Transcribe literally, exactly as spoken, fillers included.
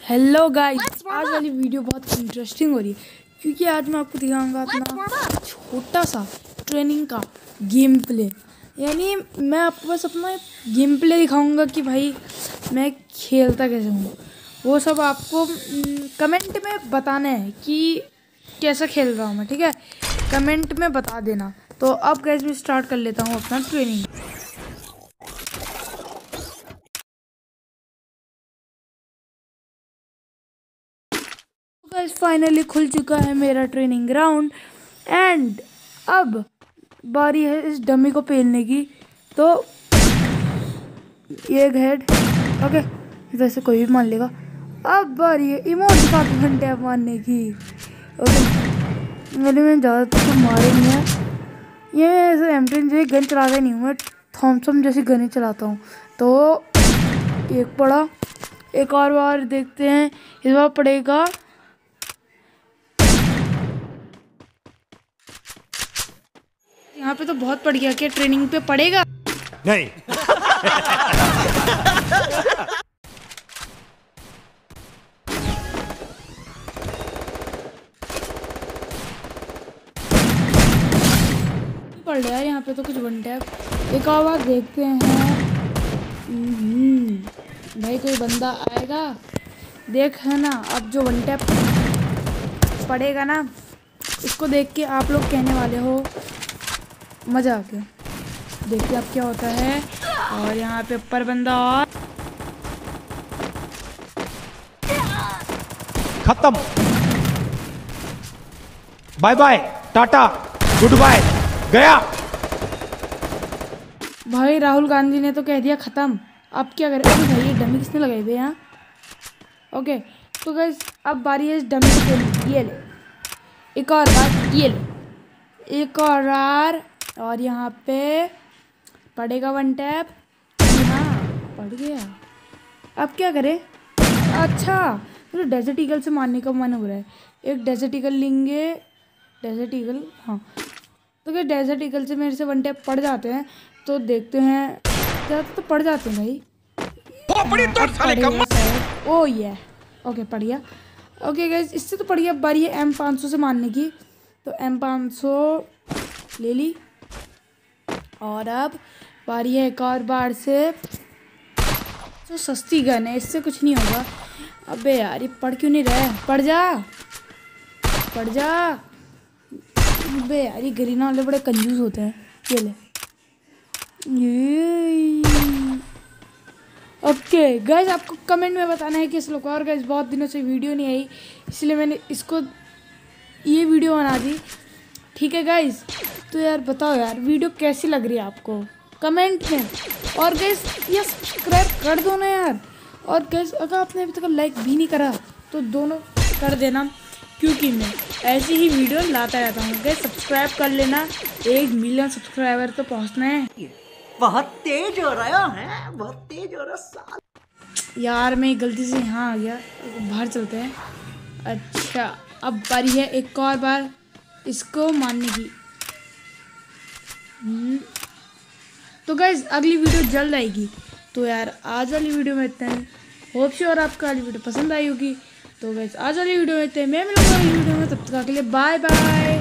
Hello guys, आज वाली video बहुत इंटरेस्टिंग हो रही है क्योंकि आज मैं आपको दिखाऊंगा अपना छोटा सा ट्रेनिंग का गेम प्ले। यानी मैं आपको बस अपना गेम प्ले दिखाऊंगा कि भाई मैं खेलता कैसे हूँ। वो सब आपको कमेंट में बताना है कि कैसा खेल रहा हूँ मैं, ठीक है? कमेंट में बता देना। तो अब गाइस मैं स्टार्ट कर लेता हूँ अपना ट्रेनिंग। गाइस फाइनली खुल चुका है मेरा ट्रेनिंग ग्राउंड एंड अब बारी है इस डमी को पेलने की। तो ये हेड ओके, इधर से कोई भी मान लेगा। अब बारी है इमोट का घंटे मारने की। ओके, मेरे में ज़्यादातर तो मारे नहीं है। ये ऐसे एम टेन जो गन चलाता नहीं हूँ मैं, थॉमसन जैसी गन चलाता हूँ। तो एक पड़ा, एक और बार देखते हैं इस बार पड़ेगा। यहाँ पे तो बहुत पड़ गया, क्या ट्रेनिंग पे पड़ेगा? नहीं। पड़ रहा है यहाँ पे तो कुछ वन टैप। एक और बार देखते हैं भाई, कोई बंदा आएगा देख है ना। अब जो वन टैप पड़ेगा ना, इसको देख के आप लोग कहने वाले हो मजा आ गया। देखिए अब क्या होता है। और यहाँ पे ऊपर बंदा और खत्म। बाय बाय टाटा गुड बाय गया। भाई राहुल गांधी ने तो कह दिया खत्म, अब क्या करें? अरे भाई ये डमी किसने लगाई हुई यहाँ? ओके तो गाइस अब बारी है इस डमी को खेलने। ये ले एक और बार, ये ले एक और बार। और यहाँ पे पड़ेगा वन टैप। हाँ पड़ गया। अब क्या करें? अच्छा तो डेजर्ट ईगल से मारने का मन हो रहा है। एक डेजर्ट ईगल लेंगे, डेजर्ट ईगल। हाँ तो क्या डेजर्ट ईगल से मेरे से वन टैप पड़ जाते हैं तो देखते हैं। क्या तो पड़ जाते हैं भाई। ओ ये ओके पड़ गया। ओके गाइस इससे तो पड़ गया। बारी है एम पाँच सौ से मारने की। तो एम पाँच सौ ले ली और अब बारी है एक और बार से। तो सस्ती गन है, इससे कुछ नहीं होगा। अबे यार ये पड़ क्यों नहीं रहा है? पड़ जा पड़ जा। अबे यार ये गरीना वाले बड़े कंजूस होते हैं। ये ले ये ओके गाइस आपको कमेंट में बताना है कि इस लोग। और गाइस बहुत दिनों से वीडियो नहीं आई, इसलिए मैंने इसको ये वीडियो बना दी, ठीक है गाइस? तो यार बताओ यार वीडियो कैसी लग रही है आपको कमेंट में। और गाइस ये सब्सक्राइब कर दो ना यार। और गाइस अगर आपने अभी तक लाइक भी नहीं करा तो दोनों कर देना, क्योंकि मैं ऐसी ही वीडियो लाता रहता हूँ। गाइस सब्सक्राइब कर लेना, एक मिलियन सब्सक्राइबर तो पहुँचना है। बहुत तेज हो रहा है, बहुत तेज हो रहा है यार मैं गलती से यहाँ आ गया, बाहर चलते हैं। अच्छा अब बारी है एक और बार इसको मारने की। तो गाइज अगली वीडियो जल्द आएगी। तो यार आज वाली वीडियो में इतना ही। होप श्योर आपको वाली वीडियो पसंद आई होगी। तो गाइज आज वाली वीडियो में इतना ही। मैं मिलूंगा अगली वीडियो में, तब तक के लिए बाय बाय।